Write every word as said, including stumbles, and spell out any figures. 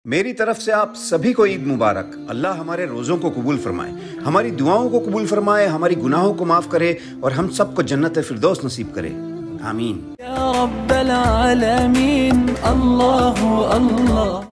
मेरी तरफ से आप सभी को ईद मुबारक। अल्लाह हमारे रोज़ों को कबूल फरमाए, हमारी दुआओं को कबूल फरमाए, हमारी गुनाहों को माफ़ करे और हम सबको जन्नत फिरदौस नसीब करे। आमीन। या रब्बल आलमीन। अल्लाहु अल्लाह।